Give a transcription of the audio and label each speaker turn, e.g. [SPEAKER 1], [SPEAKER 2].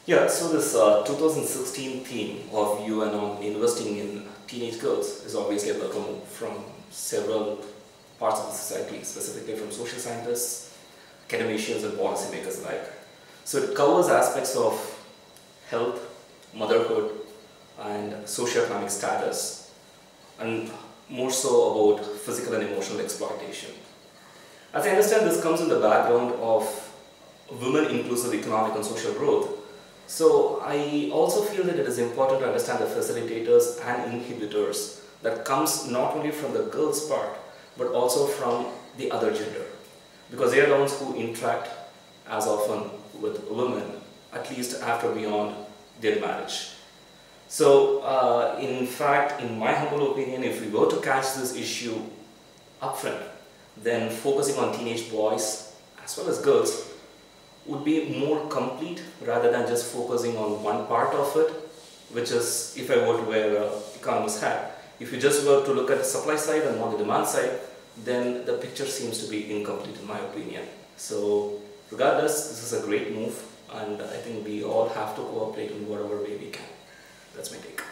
[SPEAKER 1] Yeah, so this 2016 theme of UN on investing in teenage girls is obviously a welcome from several parts of the society, specifically from social scientists, academicians, and policymakers alike. So it covers aspects of health, motherhood, and socioeconomic status, and more so about physical and emotional exploitation. As I understand, this comes in the background of women-inclusive economic and social growth. So I also feel that it is important to understand the facilitators and inhibitors that comes not only from the girl's part, but also from the other gender. Because they are the ones who interact as often with women, at least after beyond their marriage. So in fact, in my humble opinion, if we were to catch this issue upfront, then focusing on teenage boys as well as girls would be more complete rather than just focusing on one part of it, which is if I were to wear an economist hat. If you just were to look at the supply side and not the demand side, then the picture seems to be incomplete in my opinion. So regardless, this is a great move, and I think we all have to cooperate in whatever way we can. That's my take.